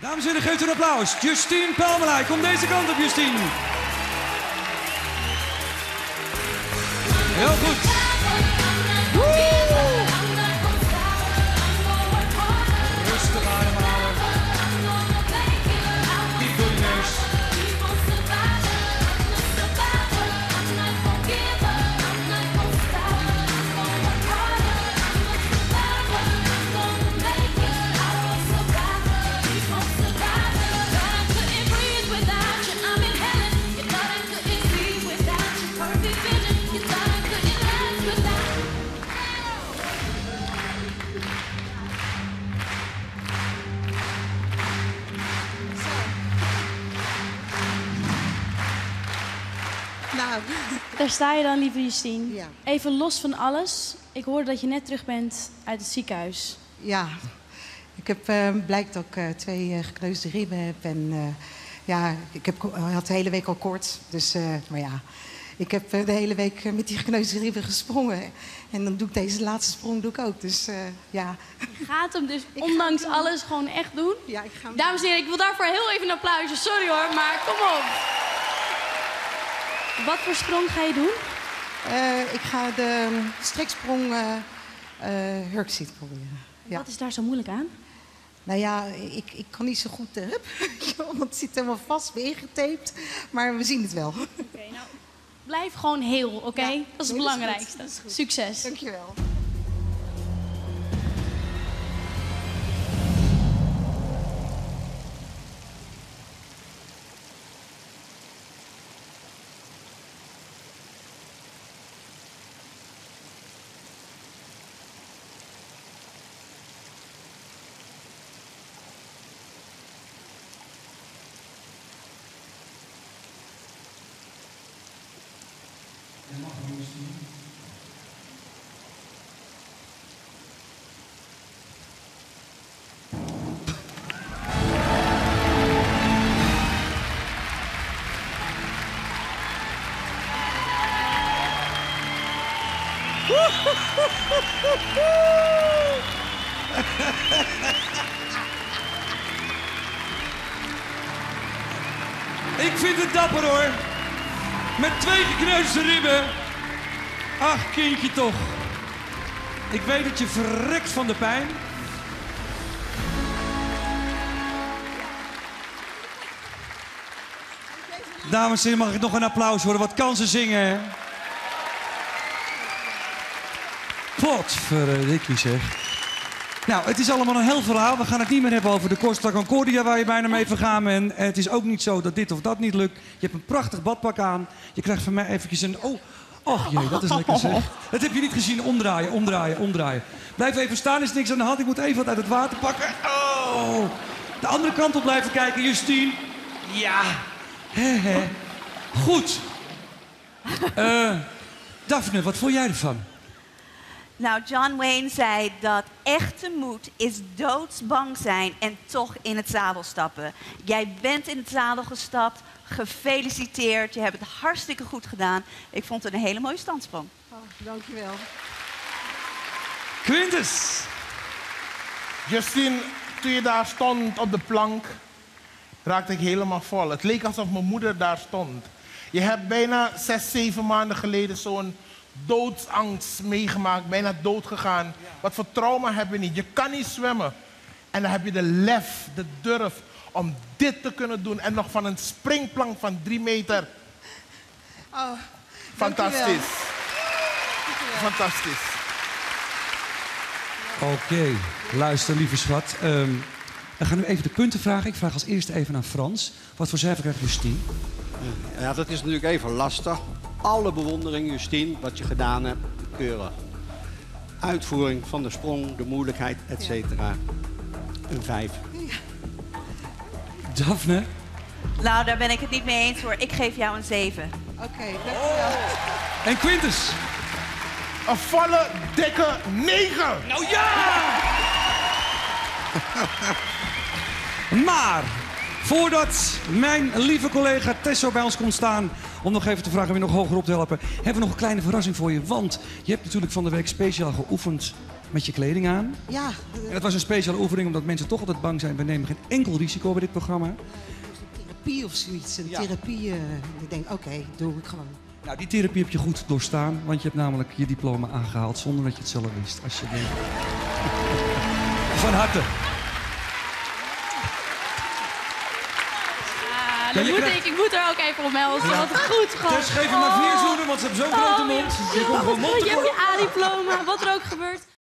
Dames en heren, geeft een applaus. Justine Pelmelij, kom deze kant op, Justine. Heel goed. Rustig ademhalen. Diep door je neus. Nou. Daar sta je dan, lieve Justine. Ja. Even los van alles. Ik hoorde dat je net terug bent uit het ziekenhuis. Ja, ik heb blijkt dat ik 2 gekneusde ribben heb. En ja, ik had de hele week al koorts. Dus, maar ja, ik heb de hele week met die gekneusde ribben gesprongen. En dan doe ik deze laatste sprong doe ik ook. Dus ja. Je gaat hem dus ondanks alles gewoon echt doen? Ja, ik ga hem Dames en heren, ik wil daarvoor heel even een applausje. Sorry hoor, maar kom op. Wat voor sprong ga je doen? Ik ga de streksprong hurkziet proberen. Ja. Wat is daar zo moeilijk aan? Nou ja, ik kan niet zo goed want het zit helemaal vast, weer ingetaped. Maar we zien het wel. Oké, nou, blijf gewoon heel, oké? Ja, dat is het nee, belangrijkste. dat is goed. Succes. Dankjewel. Ik vind het dapper hoor. Met 2 gekneusde ribben. Ach, kindje toch. Ik weet dat je verrekt van de pijn. Dames en heren, mag ik nog een applaus horen? Wat kan ze zingen? Potverdikkie zeg. Nou, het is allemaal een heel verhaal. We gaan het niet meer hebben over de Costa Concordia waar je bijna mee vergaan bent. En het is ook niet zo dat dit of dat niet lukt. Je hebt een prachtig badpak aan. Je krijgt van mij eventjes een... Och jee, dat is lekker zeg. Dat heb je niet gezien. Omdraaien, omdraaien, omdraaien. Blijf even staan, is niks aan de hand. Ik moet even wat uit het water pakken. Oh! De andere kant op blijven kijken, Justine. Ja. He. Goed. Daphne, wat vond jij ervan? Nou, John Wayne zei dat echte moed is doodsbang zijn en toch in het zadel stappen. Jij bent in het zadel gestapt. Gefeliciteerd. Je hebt het hartstikke goed gedaan. Ik vond het een hele mooie standsprong. Oh, dankjewel. Quintus. Justine, toen je daar stond op de plank, raakte ik helemaal vol. Het leek alsof mijn moeder daar stond. Je hebt bijna 6, 7 maanden geleden zo'n doodsangst meegemaakt, bijna dood gegaan. Wat voor trauma heb je niet? Je kan niet zwemmen. En dan heb je de lef, de durf om dit te kunnen doen. En nog van een springplank van 3 meter. Oh, fantastisch. Dankjewel. Fantastisch. Oké, luister lieve schat. We gaan nu even de punten vragen. Ik vraag als eerste even aan Frans. Wat voor cijfer krijgt Justine? Ja, dat is natuurlijk even lastig. Alle bewondering, Justine, wat je gedaan hebt, keurig. Uitvoering van de sprong, de moeilijkheid, et cetera. Een 5. Daphne? Nou, daar ben ik het niet mee eens hoor. Ik geef jou een 7. Oké, dankjewel. En Quintus? Een volle, dikke 9. Nou ja! Maar, voordat mijn lieve collega Tesso bij ons komt staan om nog even te vragen wie nog hoger op te helpen, hebben we nog een kleine verrassing voor je. Want je hebt natuurlijk van de week speciaal geoefend met je kleding aan. Ja, En dat was een speciale oefening, omdat mensen toch altijd bang zijn. We nemen geen enkel risico bij dit programma. therapie of zoiets. Een Ja. therapie, ik denk, oké, doe ik gewoon. Nou, die therapie heb je goed doorstaan, want je hebt namelijk je diploma aangehaald zonder dat je het zelf wist. Alsjeblieft. Van harte. Dan je moet krijgt- ik moet er ook even omhelzen. Wat goed gewoon. Dus geef hem maar 4 zoenen, want ze hebben zo'n grote mond. Je komt gewoon mond Je hebt tekort. je A-diploma, wat er ook gebeurt.